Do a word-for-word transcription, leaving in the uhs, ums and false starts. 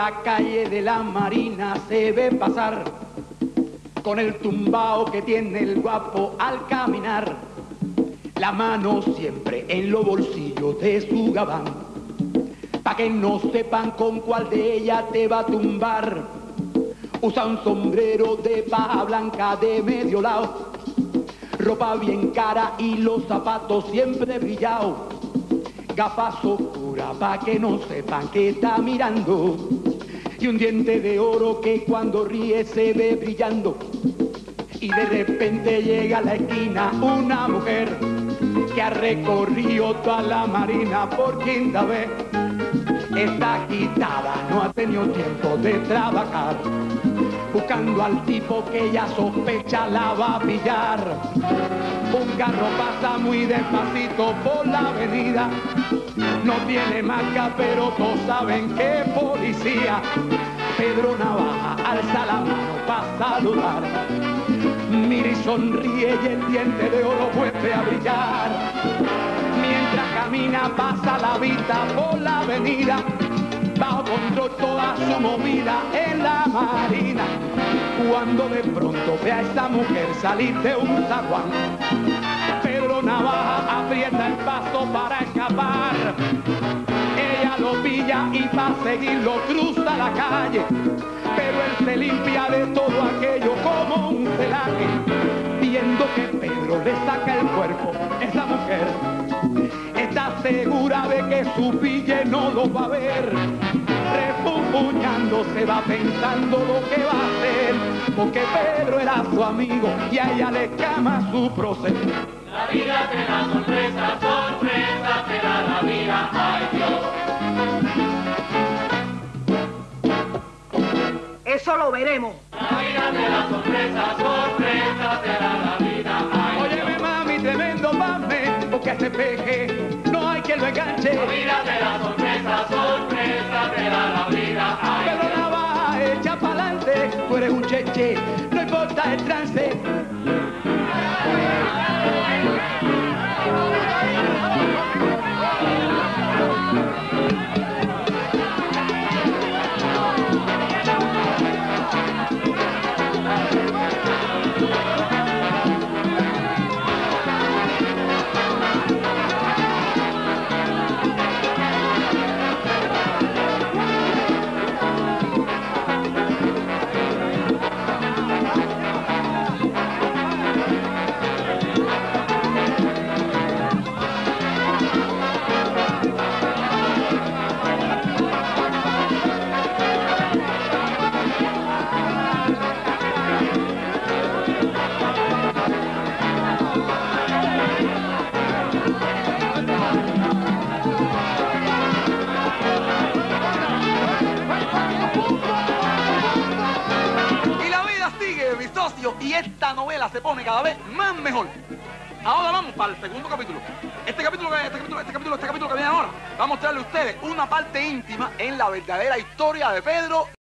la calle de la Marina se ve pasar con el tumbao que tiene el guapo al caminar, la mano siempre en los bolsillos de su gabán, pa' que no sepan con cuál de ella te va a tumbar. Usa un sombrero de paja blanca de medio lado, ropa bien cara y los zapatos siempre brillados, gafas oscuras pa' que no sepan que está mirando, y un diente de oro que cuando ríe se ve brillando. Y de repente llega a la esquina una mujer que ha recorrido toda la Marina por quinta vez. Está agitada, no ha tenido tiempo de trabajar, buscando al tipo que ella sospecha la va a pillar. Un carro pasa muy despacito por la avenida, no tiene marca pero todos saben que es policía. Pedro Navaja alza la mano para saludar, mira y sonríe y el diente de oro vuelve a brillar. Mientras camina pasa la vista por la avenida, bajo control toda su movida en la Marina. Cuando de pronto ve a esta mujer salir de un zaguán, Pedro Navaja aprieta el paso para escapar. Ella lo pilla y para seguirlo cruza la calle, pero él se limpia de todo aquello como un celaje. Viendo que Pedro le saca el cuerpo, esa mujer está segura de que su pille no lo va a ver. Refunfuñando se va pensando lo que va a hacer, porque Pedro era su amigo y a ella le escama su proceso. La vida te da sorpresa, sorpresa te da la vida, ay Dios. Eso lo veremos. La vida te da sorpresa, sorpresa te da la vida, ay Dios. Óyeme mami, tremendo mame, porque a ese peje no hay quien lo enganche. La vida te da sorpresa, sorpresa te da la vida, ay Pero Dios. la baja echa pa'lante, tú eres un cheche, no importa el trance. Y esta novela se pone cada vez más mejor. Ahora vamos para el segundo capítulo. Este capítulo, este capítulo, este capítulo, este capítulo que viene ahora, va a mostrarle a ustedes una parte íntima en la verdadera historia de Pedro